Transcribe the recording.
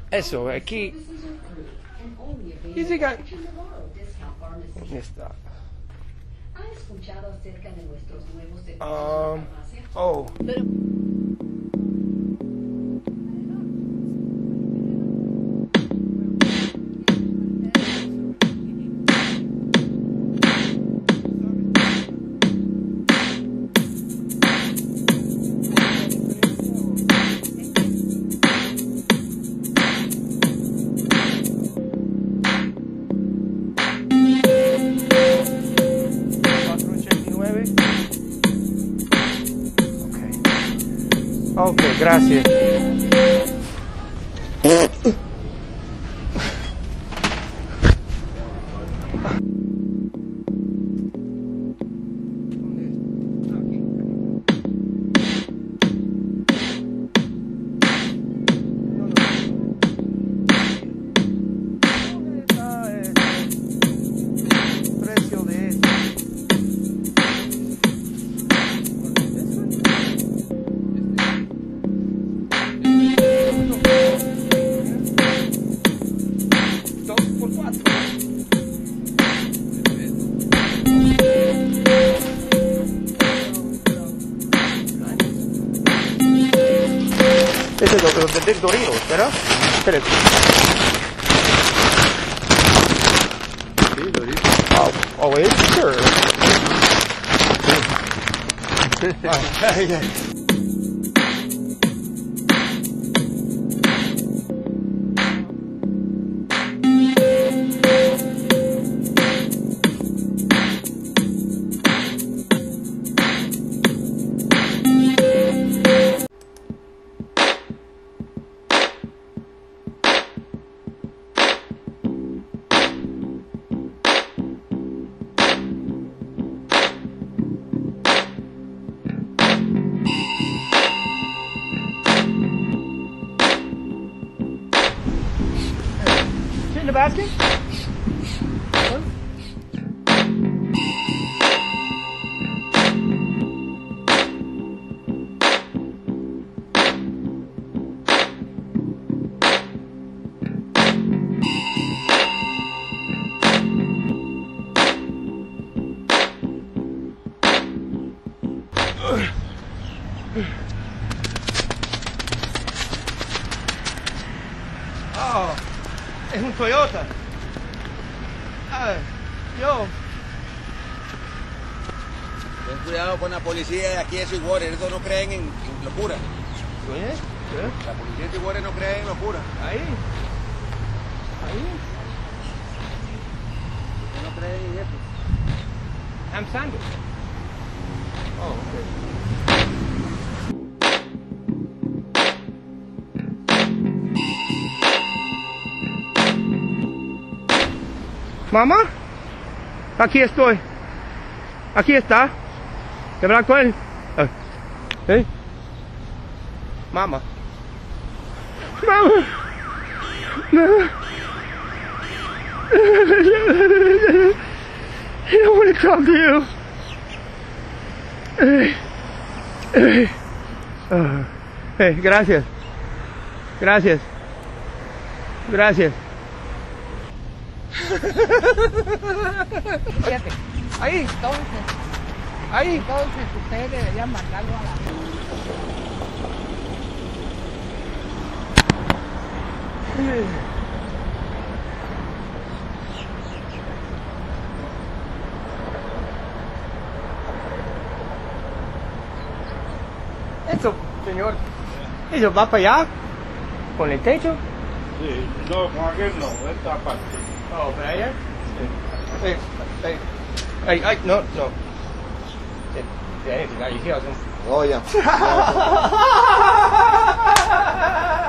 Eso, aquí. Dice que... ¿Dónde está? Oh. Ok, gracias. Ese es lo de Doritos, ¿verdad? Espera. Sí, Doritos. Oh, es sure. In the basket? Oh. Es un Toyota. Yo. Ten cuidado con la policía de aquí de Sweetwater, ellos no creen en locura. ¿Oye? ¿Qué? La policía de Sweetwater no cree en locura. Ahí. Ellos no creen en eso. Ham sandwich. Oh, okay. Mamá, aquí estoy. Aquí está. ¿Qué hablar con él? ¿Eh? Mamá. Mamá. No. I don't want to talk to you. Gracias. Gracias. Gracias. Fíjate. Ahí. Ahí. Entonces ustedes deberían mandarlo a la... Eso, señor. Eso va para allá. Con el techo. Sí, no, con aquel no, esta parte. Oh, para allá. Ay, no. Oh, ya.